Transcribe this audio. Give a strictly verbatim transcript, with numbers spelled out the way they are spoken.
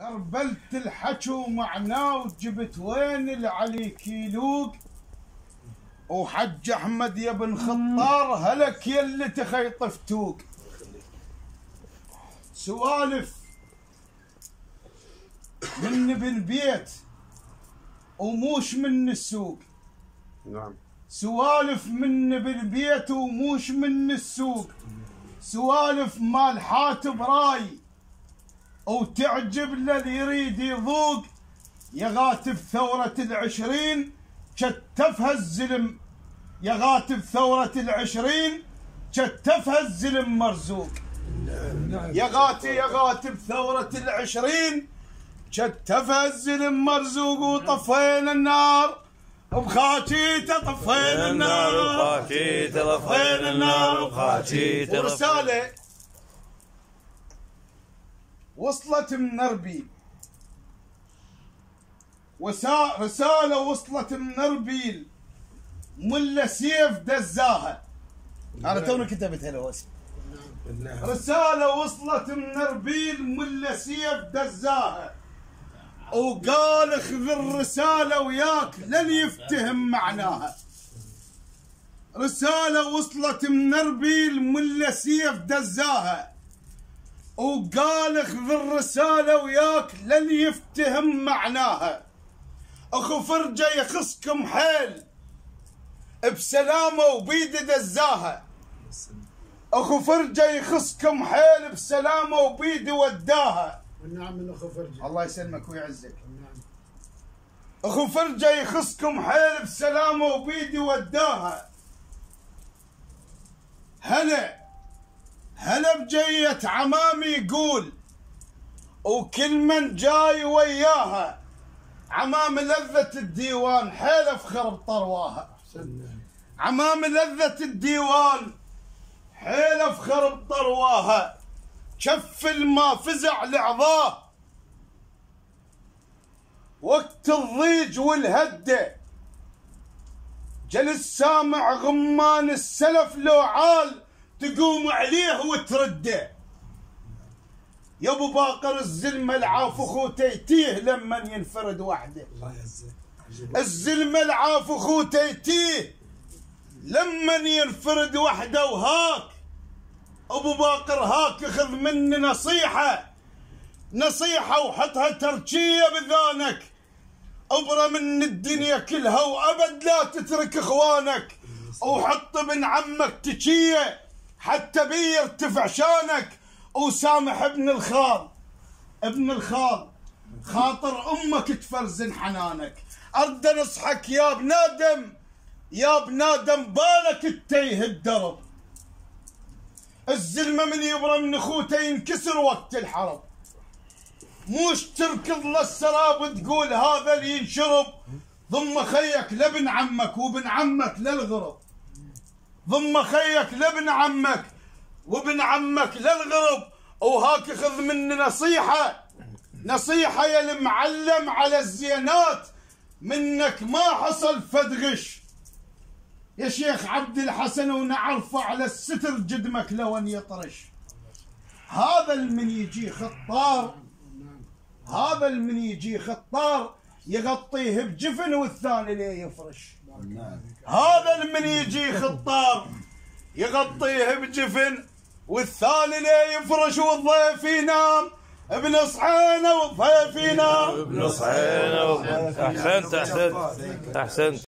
غربلت الحكي ومعناه وجبت وين العلي كيلوق وحج احمد يا بن خطار هلك يلي تخيط فتوق. سوالف من بالبيت وموش من السوق. نعم. سوالف من بالبيت وموش من السوق. سوالف مال حاتب راي وتعجب للي يريد يذوق. يا غاتب ثورة العشرين كتفها الزلم، يا غاتب ثورة العشرين كتفها الزلم مرزوق. يا غاتي يا غاتب ثورة العشرين كتفها الزلم مرزوق. وطفينا النار بخاكيته، طفينا النار بخاكيته، طفينا النار بخاكيته. ورسالة وصلت من اربيل، وسا رسالة وصلت من اربيل ملا سيف دزاها. انا توني كتبتها له اسم. رسالة وصلت من اربيل ملا سيف دزاها وقال اخذ الرسالة وياك لن يفتهم معناها. رسالة وصلت من اربيل ملا سيف دزاها وقال اخذ الرسالة وياك لن يفتهم معناها. اخو فرجة يخصكم حيل بسلامة وبيد دزاها. اخو فرجة يخصكم حيل بسلامة وبيد وداها. والنعم من اخو فرجة. الله يسلمك ويعزك. اخو فرجة يخصكم حيل بسلامة وبيدي وداها. هلا هلا بجية عمامي يقول وكل من جاي وياها. عمام لذة الديوان حيل افخر بطرواها. عمام لذة الديوان حيل افخر بطرواها. شف الما فزع لعظاه وقت الضيج والهده. جلس سامع غمان السلف لو عال تقوم عليه وترده. يا ابو باقر الزلمه العاف اخوته يتيه لما ينفرد وحده. الزلمه العاف اخوته يتيه لما ينفرد وحده. وهاك ابو باقر هاك خذ مني نصيحه نصيحه وحطها تركيه بذانك. ابره من الدنيا كلها وابد لا تترك اخوانك. وحط ابن عمك تكيه حتى بي يرتفع شانك. وسامح ابن الخال ابن الخال خاطر امك تفرزن حنانك. ارد نصحك يا بنادم يا بنادم بالك التيه الدرب. الزلمه من يبرى من اخوته ينكسر وقت الحرب. موش تركض للسراب تقول هذا اللي ينشرب. ضم خيك لابن عمك وابن عمك للغرب. ضم خيك لابن عمك وابن عمك للغرب. وهاك خذ مني نصيحه نصيحه يا المعلم على الزينات منك ما حصل فدغش. يا شيخ عبد الحسن ونعرفه على الستر جدمك لو ان يطرش. هذا المن يجي خطار هذا المن يجي خطار يغطيه بجفن والثاني ليه يفرش. هذا المن يجي خطار يغطيه بجفن والثاني ليه يفرش. والضيف ينام بنصحينا والضيف ينام بنصحينا. احسنت احسنت احسنت.